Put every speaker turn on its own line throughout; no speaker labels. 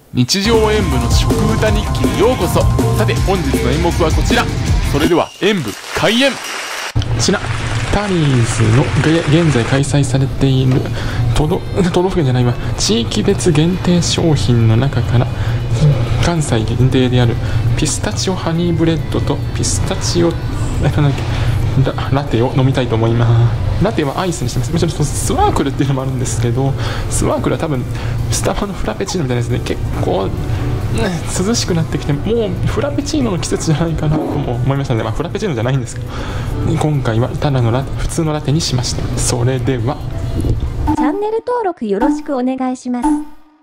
日常演舞の食歌日記にようこそ。さて本日の演目はこちら。それでは演舞開演。こちらタリーズの現在開催されている都道府県じゃないわ、地域別限定商品の中から関西限定であるピスタチオハニーブレッドとピスタチオラテを飲みたいと思います。ラテはアイスにしてます。もちろんスワークルっていうのもあるんですけど、スワークルは多分スタバのフラペチーノみたいなですね。結構、涼しくなってきて、もうフラペチーノの季節じゃないかなとも思いましたので、フラペチーノじゃないんですけど、今回はただの普通のラテにしました。それでは
チャンネル登録よろしくお願いします。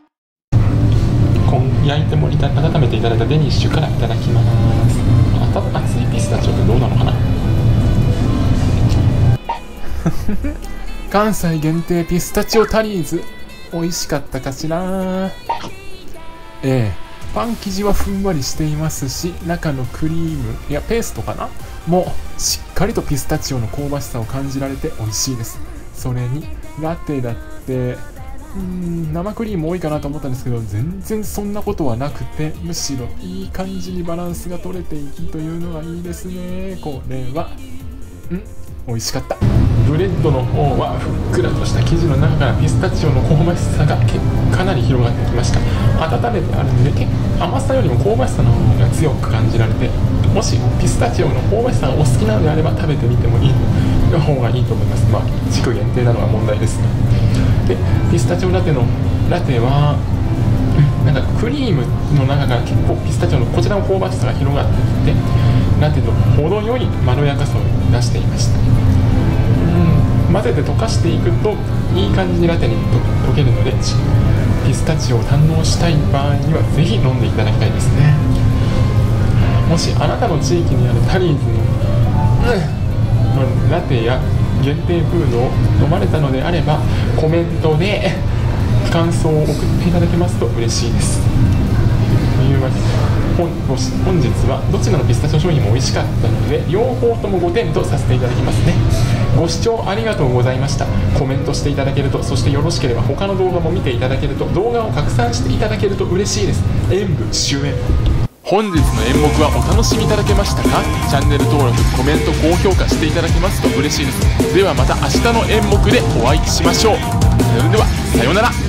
焼いても温めていただいたデニッシュからいただきます。熱いピスタチオってどうなのかな。関西限定ピスタチオタリーズ、美味しかったかしら。パン生地はふんわりしていますし、中のクリームペーストかなもうしっかりとピスタチオの香ばしさを感じられて美味しいです。それにラテだって生クリーム多いかなと思ったんですけど、全然そんなことはなくて、むしろいい感じにバランスが取れていきというのがいいですね。これは美味しかった。ブレッドの方はふっくらとした生地の中からピスタチオの香ばしさがかなり広がってきました。温めてあるので甘さよりも香ばしさの方が強く感じられて、もしピスタチオの香ばしさがお好きなのであれば食べてみてもいい方がいいと思います。地区限定なのが問題です。でピスタチオラテはなんかクリームの中から結構ピスタチオのこちらの香ばしさが広がってきて、ラテと程よいまろやかさを出していました。混ぜて溶かしていくといい感じにラテに溶けるので、ピスタチオを堪能したい場合にはぜひ飲んでいただきたいですね。もしあなたの地域にあるタリーズのラテや限定フードを飲まれたのであれば、コメントで感想を送っていただけますと嬉しいです。というわけで本日はどちらのピスタチオ商品も美味しかったので、両方とも5点とさせていただきますね。ご視聴ありがとうございました。コメントしていただけると、そしてよろしければ他の動画も見ていただけると、動画を拡散していただけると嬉しいです。演舞終演。本日の演目はお楽しみいただけましたか？チャンネル登録、コメント、高評価していただけますと嬉しいです。ではまた明日の演目でお会いしましょう。それではさようなら。